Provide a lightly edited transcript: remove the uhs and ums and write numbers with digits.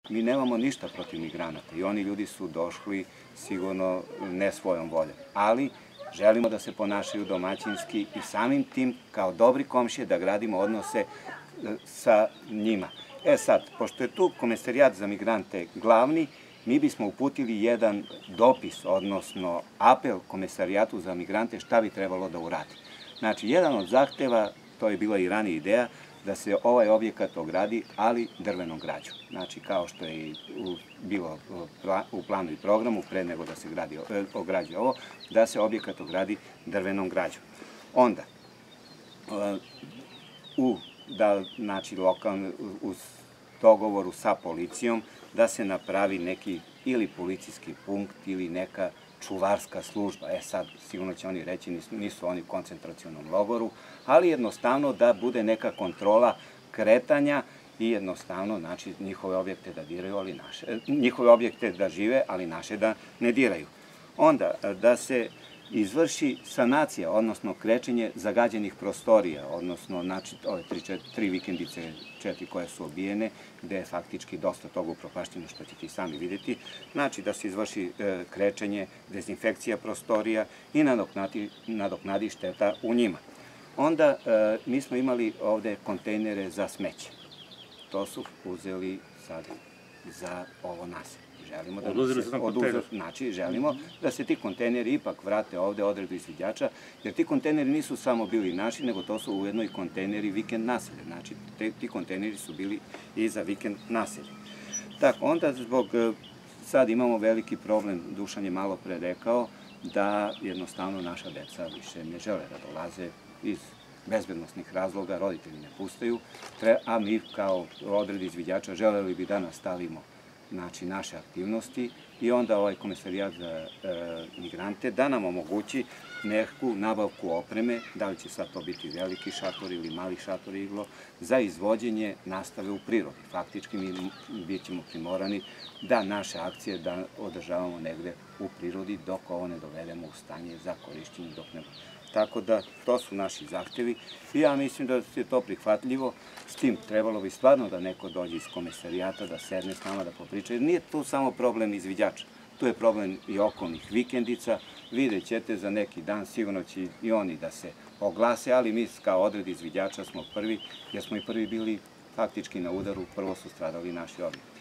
Mi nemamo ništa protiv migranata i oni ljudi su došli sigurno ne svojom voljom, ali želimo da se ponašaju domaćinski i samim tim kao dobri komšije da gradimo odnose sa njima. Sad, pošto je tu Komesarijat za migrante glavni, mi bismo uputili jedan dopis, odnosno apel Komesarijatu za migrante šta bi trebalo da uradi. Znači, jedan od zahteva, to je bila i ranija ideja, da se ovaj objekat ogradi, ali drvenom građom. Znači, kao što je bilo u planu i programu, pre nego da se ograđuje ovo, da se objekat ogradi drvenom građom. Onda, u dogovoru sa policijom, da se napravi neki ili policijski punkt ili neka čuvarska služba. Sad, sigurno će oni reći, nisu oni u koncentracionom logoru, ali jednostavno da bude neka kontrola kretanja i jednostavno, znači, njihove objekte da diraju, ali naše, njihove objekte da žive, ali naše da ne diraju. Onda, da se izvrši sanacija, odnosno krečenje zagađenih prostorija, odnosno, znači, ove 3 vikendice, 4 koje su obijene, gde je faktički dosta toga upropašteno, što ćete i sami vidjeti. Znači, da se izvrši krečenje, dezinfekcija prostorija i nadoknadi šteta u njima. Onda, mi smo imali ovde kontejnere za smeće. To su uzeli sad za ovo naselje. Želimo da se ti kontejneri ipak vrate ovde odredu izviđača, jer ti kontejneri nisu samo bili naši, nego to su ujedno i kontejneri vikend naselja. Znači, ti kontejneri su bili i za vikend naselje. Tako, onda sad imamo veliki problem, Dušan je malo pre rekao, da jednostavno naša deca više ne žele da dolaze iz bezbednostnih razloga, roditelji ne pustaju, a mi kao odred izviđača želeli bi da nastavimo naše aktivnosti i onda ovaj Komesarijat za migrante da nam omogući neku nabavku opreme, da li će sad to biti veliki šator ili mali šator iglo, za izvođenje nastave u prirodi. Faktički mi bit ćemo primorani da naše akcije da održavamo negde u prirodi dok ovo ne dovedemo u stanje za korišćenje dok ne. Tako da, to su naši zahtevi i ja mislim da je to prihvatljivo. S tim trebalo bi stvarno da neko dođe iz Komesarijata, da sedne s nama, da popriča. Jer nije tu samo problem izviđača, tu je problem i okolnih vikendica. Vidjet ćete za neki dan, sigurno će i oni da se oglase, ali mi kao odred izviđača smo prvi, jer smo i prvi bili faktički na udaru, prvo su stradali naši objekti.